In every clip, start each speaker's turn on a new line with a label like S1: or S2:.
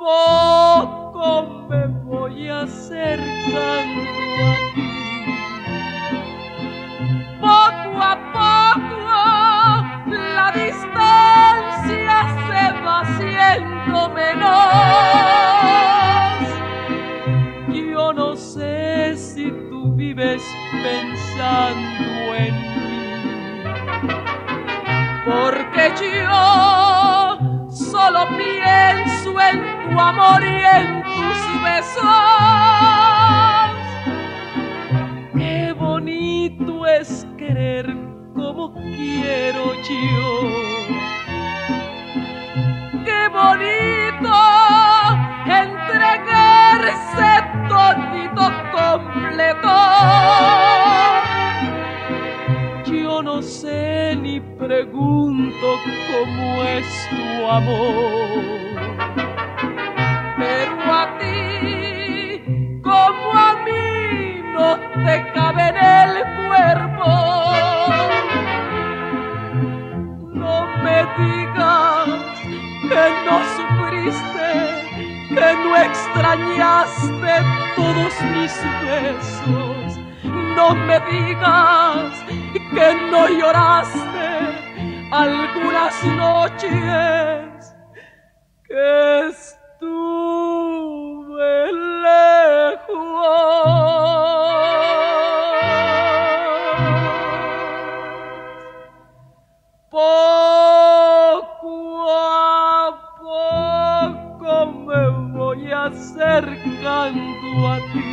S1: poco me voy acercando a ti. Poco a poco la distancia se va haciendo menor. Yo no sé si tú vives pensando en mí, porque yo solo pienso en tu amor y en tus besos. Qué bonito es querer como quiero yo. Qué bonito entregarse todito completo. Yo no sé ni pregunto cómo es tu amor, pero a ti como a mí no te cabe en el cuerpo. No me digas que no sufriste, que no extrañaste todos mis besos. No me digas que no lloraste algunas noches que estuve lejos. Poco a poco me voy acercando a ti.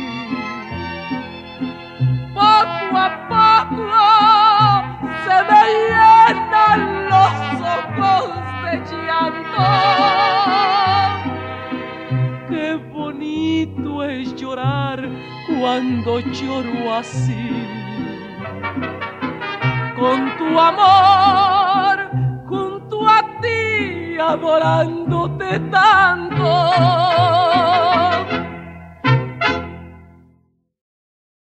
S1: Poco a poco se me llenan los ojos de llanto. Qué bonito es llorar cuando lloro así, con tu amor junto a ti, adorándote tanto.